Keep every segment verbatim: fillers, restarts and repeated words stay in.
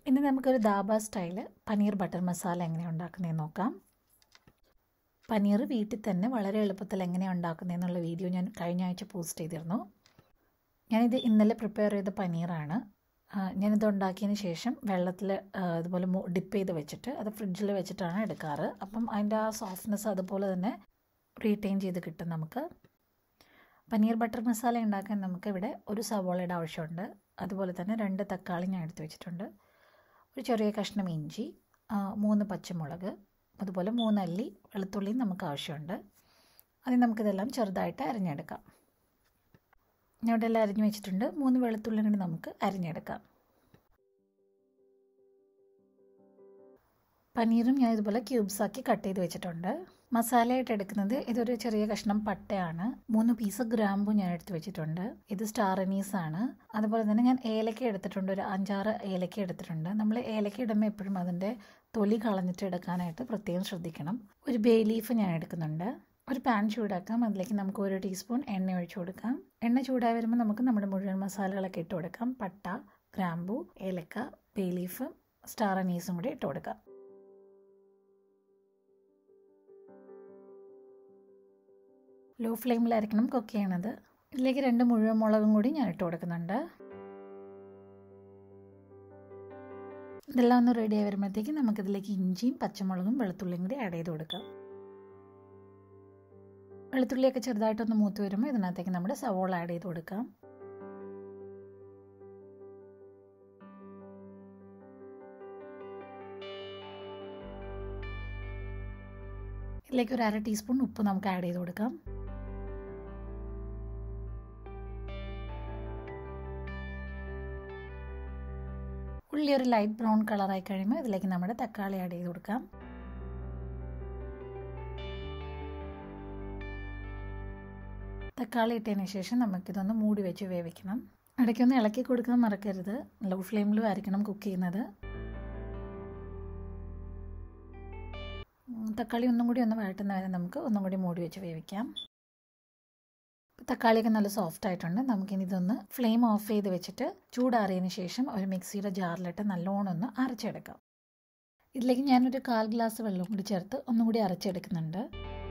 ഇനി നമുക്കൊരു dhaba style paneer butter masala എങ്ങനെയാണ് ഉണ്ടാക്കുന്നതെന്ന് നോക്കാം. പനീർ വീട്ടിൽ തന്നെ വളരെ എളുപ്പത്തിൽ എങ്ങനെയാണ് ഉണ്ടാക്കുന്നതെന്നുള്ള വീഡിയോ ഞാൻ കഴിഞ്ഞ ആഴ്ച പോസ്റ്റ് ചെയ്തിരുന്നു. ഞാനിത് ഇന്നലെ പ്രിപ്പയർ ചെയ്ത പനീറാണ്. ഞാനിത് ഉണ്ടാക്കിയതിന് ശേഷം വെള്ളത്തിൽ ഇതുപോലെ ഡിപ്പ് ചെയ്ത് വെച്ചിട്ട് അത് ഫ്രിഡ്ജിൽ വെച്ചിട്ടാണ് എടുക്കാറ്. അപ്പം അതിൻ്റെ ആ സോഫ്റ്റ്നെസ് അതുപോലെ തന്നെ റീറ്റെയിൻ ചെയ്ത് കിട്ടും നമുക്ക്. പനീർ ബട്ടർ മസാല ഉണ്ടാക്കാൻ നമുക്കിവിടെ ഒരു സവോളയുടെ ആവശ്യമുണ്ട്. അതുപോലെ തന്നെ രണ്ട് തക്കാളി ഞാൻ എടുത്ത് വെച്ചിട്ടുണ്ട്, ഒരു ചെറിയ കഷ്ണം ഇഞ്ചി, മൂന്ന് പച്ചമുളക്, അതുപോലെ മൂന്നല്ലി വെളുത്തുള്ളിയും നമുക്ക് ആവശ്യമുണ്ട്. അതിന് നമുക്കിതെല്ലാം ചെറുതായിട്ട് അരിഞ്ഞെടുക്കാം. ഞാൻ ഇവിടെ എല്ലാം അരിഞ്ഞു വെച്ചിട്ടുണ്ട്. മൂന്ന് വെളുത്തുള്ളി കൂടി നമുക്ക് അരിഞ്ഞെടുക്കാം. പനീറും ഞാൻ ഇതുപോലെ ക്യൂബ്സാക്കി കട്ട് ചെയ്ത് വെച്ചിട്ടുണ്ട്. മസാലയായിട്ട് എടുക്കുന്നത് ഇതൊരു ചെറിയ കഷ്ണം പട്ടയാണ്, മൂന്ന് പീസ് ഗ്രാമ്പു ഞാൻ എടുത്ത് വെച്ചിട്ടുണ്ട്. ഇത് സ്റ്റാർ അനീസ് ആണ്. അതുപോലെ തന്നെ ഞാൻ ഏലക്ക എടുത്തിട്ടുണ്ട്, ഒരു അഞ്ചാറ് ഏലക്ക എടുത്തിട്ടുണ്ട്. നമ്മൾ ഏലക്ക ഇടുമ്പോൾ എപ്പോഴും അതിൻ്റെ തൊലി കളഞ്ഞിട്ട് എടുക്കാനായിട്ട് പ്രത്യേകം ശ്രദ്ധിക്കണം. ഒരു ബേ ലീഫ് ഞാൻ എടുക്കുന്നുണ്ട്. ഒരു പാൻ ചൂടാക്കാം. അതിലേക്ക് നമുക്ക് ഒരു ടീസ്പൂൺ എണ്ണ ഒഴിച്ചു കൊടുക്കാം. എണ്ണ ചൂടായി വരുമ്പോൾ നമുക്ക് നമ്മുടെ മുഴുവൻ മസാലകളൊക്കെ ഇട്ട് കൊടുക്കാം. പട്ട, ഗ്രാമ്പു, ഏലക്ക, ബേ ലീഫ്, സ്റ്റാർ അനീസും കൂടി ഇട്ട് കൊടുക്കാം. ലോ ഫ്ലെയിമിലായിരിക്കണം കുക്ക് ചെയ്യണത്. ഇതിലേക്ക് രണ്ട് മുഴുവൻ മുളകും കൂടി ഞാൻ ഇട്ട് കൊടുക്കുന്നുണ്ട്. ഇതെല്ലാം ഒന്ന് റെഡി ആയി വരുമ്പോഴത്തേക്ക് നമുക്കിതിലേക്ക് ഇഞ്ചിയും പച്ചമുളകും വെളുത്തുള്ളിയും കൂടി ആഡ് ചെയ്ത് കൊടുക്കാം. വെളുത്തുള്ളിയൊക്കെ ചെറുതായിട്ടൊന്ന് മൂത്ത് വരുമ്പോൾ ഇതിനകത്തേക്ക് നമ്മുടെ സവോള ആഡ് ചെയ്ത് കൊടുക്കാം. ഇതിലേക്ക് ഒരു അര ടീസ്പൂൺ ഉപ്പ് നമുക്ക് ആഡ് ചെയ്ത് കൊടുക്കാം. ഉള്ളി ഒരു ലൈറ്റ് ബ്രൗൺ കളറായി കഴിയുമ്പോൾ ഇതിലേക്ക് നമ്മുടെ തക്കാളി ആഡ് ചെയ്ത് കൊടുക്കാം. തക്കാളി ഇട്ടതിന് ശേഷം നമുക്കിതൊന്ന് മൂടി വെച്ച് വേവിക്കണം. ഇടയ്ക്കൊന്ന് ഇളക്കി കൊടുക്കാൻ മറക്കരുത്. ലോ ഫ്ലെയിമിലും ആയിരിക്കണം കുക്ക് ചെയ്യുന്നത്. തക്കാളി ഒന്നും കൂടി ഒന്ന് വഴറ്റുന്ന വരെ നമുക്ക് ഒന്നും കൂടി മൂടി വെച്ച് വേവിക്കാം. തക്കാളിയൊക്കെ നല്ല സോഫ്റ്റ് ആയിട്ടുണ്ട്. നമുക്കിനി ഇതൊന്ന് ഫ്ലെയിം ഓഫ് ചെയ്ത് വെച്ചിട്ട് ചൂടാറിയതിന് ശേഷം ഒരു മിക്സിയുടെ ജാറിലിട്ട് നല്ലോണം ഒന്ന് അരച്ചെടുക്കാം. ഇതിലേക്ക് ഞാനൊരു കാൽ ഗ്ലാസ് വെള്ളം കൂടി ചേർത്ത് ഒന്നും കൂടി അരച്ചെടുക്കുന്നുണ്ട്.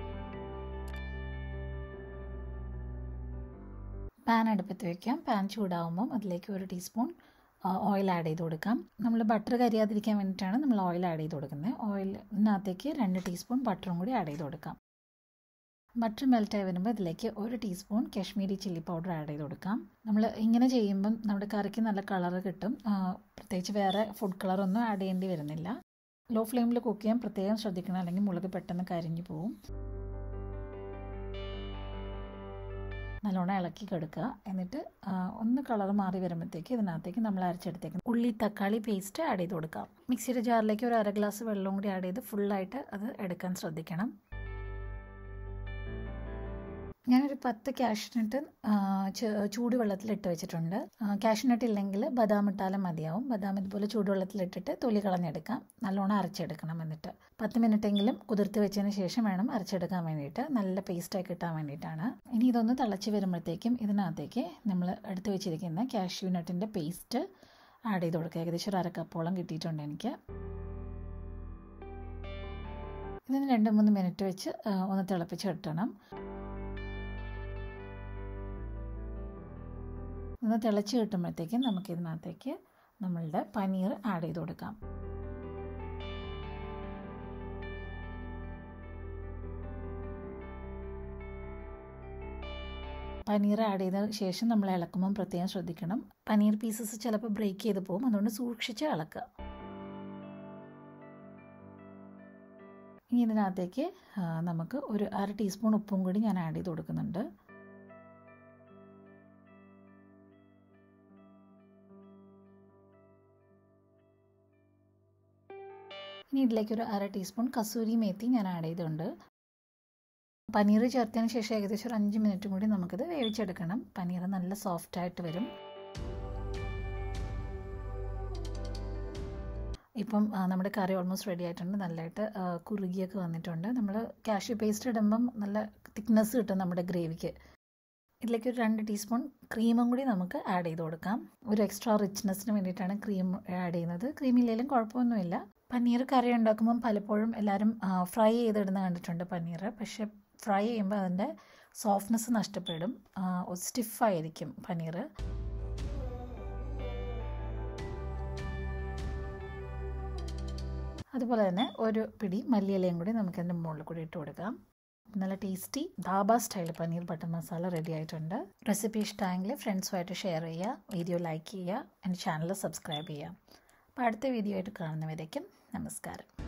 പാൻ അടുപ്പത്ത് വയ്ക്കാം. പാൻ ചൂടാവുമ്പം അതിലേക്ക് ഒരു ടീസ്പൂൺ ഓയിൽ ആഡ് ചെയ്ത് കൊടുക്കാം. നമ്മൾ ബട്ടർ കരിയാതിരിക്കാൻ വേണ്ടിയിട്ടാണ് നമ്മൾ ഓയിൽ ആഡ് ചെയ്ത് കൊടുക്കുന്നത്. ഓയിലിനകത്തേക്ക് രണ്ട് ടീസ്പൂൺ ബട്ടറും കൂടി ആഡ് ചെയ്ത് കൊടുക്കാം. ബട്ടർ മെൽറ്റായി വരുമ്പോൾ ഇതിലേക്ക് ഒരു teaspoon Kashmiri chilli powder add ചെയ്ത് കൊടുക്കാം. നമ്മൾ ഇങ്ങനെ ചെയ്യുമ്പം നമ്മുടെ കറിക്ക് നല്ല കളറ് കിട്ടും. പ്രത്യേകിച്ച് വേറെ ഫുഡ് കളറൊന്നും ആഡ് ചെയ്യേണ്ടി വരുന്നില്ല. ലോ ഫ്ലെയിമിൽ കുക്ക് ചെയ്യാൻ പ്രത്യേകം ശ്രദ്ധിക്കണം, അല്ലെങ്കിൽ മുളക് പെട്ടെന്ന് കരിഞ്ഞു പോവും. നല്ലോണം ഇളക്കി കൊടുക്കുക. എന്നിട്ട് ഒന്ന് കളർ മാറി വരുമ്പോഴത്തേക്ക് ഇതിനകത്തേക്ക് നമ്മൾ അരച്ചെടുത്തേക്കും ഉള്ളി തക്കാളി പേസ്റ്റ് ആഡ് ചെയ്ത് കൊടുക്കാം. മിക്സിയുടെ ജാറിലേക്ക് ഒരു അര ഗ്ലാസ് വെള്ളം കൂടി ആഡ് ചെയ്ത് ഫുള്ളായിട്ട് അത് എടുക്കാൻ ശ്രദ്ധിക്കണം. ഞാനൊരു പത്ത് കാഷ്നട്ട് ചൂടുവെള്ളത്തിലിട്ട് വെച്ചിട്ടുണ്ട്. കാഷ്നട്ട് ഇല്ലെങ്കിൽ ബദാം ഇട്ടാലും മതിയാവും. ബദാം ഇതുപോലെ ചൂടുവെള്ളത്തിലിട്ടിട്ട് തൊലി കളഞ്ഞെടുക്കാം. നല്ലോണം അരച്ചെടുക്കണം. എന്നിട്ട് പത്ത് മിനിറ്റെങ്കിലും കുതിർത്ത് വെച്ചതിന് ശേഷം വേണം അരച്ചെടുക്കാൻ വേണ്ടിയിട്ട്. നല്ല പേസ്റ്റായി കിട്ടാൻ വേണ്ടിയിട്ടാണ്. ഇനി ഇതൊന്ന് തിളച്ച് വരുമ്പോഴത്തേക്കും ഇതിനകത്തേക്ക് നമ്മൾ എടുത്ത് വെച്ചിരിക്കുന്ന കാഷ്യൂ നട്ടിൻ്റെ പേസ്റ്റ് ആഡ് ചെയ്ത് കൊടുക്കുക. ഏകദേശം ഒരു അരക്കപ്പോളം കിട്ടിയിട്ടുണ്ട് എനിക്ക്. ഇതിന് രണ്ട് മൂന്ന് മിനിറ്റ് വെച്ച് ഒന്ന് തിളപ്പിച്ച് കിട്ടണം. ഒന്ന് തിളച്ച് കിട്ടുമ്പോഴത്തേക്കും നമുക്കിതിനകത്തേക്ക് നമ്മളുടെ പനീർ ആഡ് ചെയ്ത് കൊടുക്കാം. പനീർ ആഡ് ചെയ്ത ശേഷം നമ്മൾ ഇളക്കുമ്പം പ്രത്യേകം ശ്രദ്ധിക്കണം. പനീർ പീസസ് ചിലപ്പോൾ ബ്രേക്ക് ചെയ്ത് പോകും. അതുകൊണ്ട് സൂക്ഷിച്ച് ഇളക്കുക. ഇനി ഇതിനകത്തേക്ക് നമുക്ക് ഒരു അര ടീസ്പൂൺ ഉപ്പും കൂടി ഞാൻ ആഡ് ചെയ്ത് കൊടുക്കുന്നുണ്ട്. ഇനി ഇതിലേക്കൊരു അര ടീസ്പൂൺ കസൂരി മേത്തി ഞാൻ ആഡ് ചെയ്തിട്ടുണ്ട്. പനീർ ചേർത്തതിന് ശേഷം ഏകദേശം ഒരു അഞ്ച് മിനിറ്റും കൂടി നമുക്കിത് വേവിച്ചെടുക്കണം. പനീർ നല്ല സോഫ്റ്റായിട്ട് വരും. ഇപ്പം നമ്മുടെ കറി ഓൾമോസ്റ്റ് റെഡി ആയിട്ടുണ്ട്. നല്ലതായിട്ട് കുറുകിയൊക്കെ വന്നിട്ടുണ്ട്. നമ്മൾ കാഷ്യൂ പേസ്റ്റ് ഇടുമ്പം നല്ല തിക്നെസ് കിട്ടും നമ്മുടെ ഗ്രേവിക്ക്. ഇതിലേക്ക് ഒരു രണ്ട് ടീസ്പൂൺ ക്രീമും കൂടി നമുക്ക് ആഡ് ചെയ്ത് കൊടുക്കാം. ഒരു എക്സ്ട്രാ റിച്ച്നെസ്സിന് വേണ്ടിയിട്ടാണ് ക്രീം ആഡ് ചെയ്യുന്നത്. ക്രീം ഇല്ലെങ്കിലും കുഴപ്പമൊന്നുമില്ല. പനീർ കറി ഉണ്ടാക്കുമ്പം പലപ്പോഴും എല്ലാവരും ഫ്രൈ ചെയ്തിടുന്ന കണ്ടിട്ടുണ്ട് പനീർ. പക്ഷെ ഫ്രൈ ചെയ്യുമ്പോൾ അതിൻ്റെ സോഫ്റ്റ്നെസ് നഷ്ടപ്പെടും, സ്റ്റിഫായിരിക്കും പനീർ. അതുപോലെ തന്നെ ഒരു പിടി മല്ലിയിലയും കൂടി നമുക്കതിൻ്റെ മുകളിൽ കൂടി ഇട്ട് കൊടുക്കാം. നല്ല tasty dhaba style paneer butter masala ready ആയിട്ടുണ്ട്. റെസിപ്പി ഇഷ്ടമായെങ്കിൽ ഫ്രണ്ട്സുമായിട്ട് ഷെയർ ചെയ്യുക, വീഡിയോ ലൈക്ക് ചെയ്യുക, എൻ്റെ ചാനൽ സബ്സ്ക്രൈബ് ചെയ്യുക. അപ്പോൾ അടുത്ത വീഡിയോ ആയിട്ട് കാണുന്നവരേക്കും നമസ്കാരം.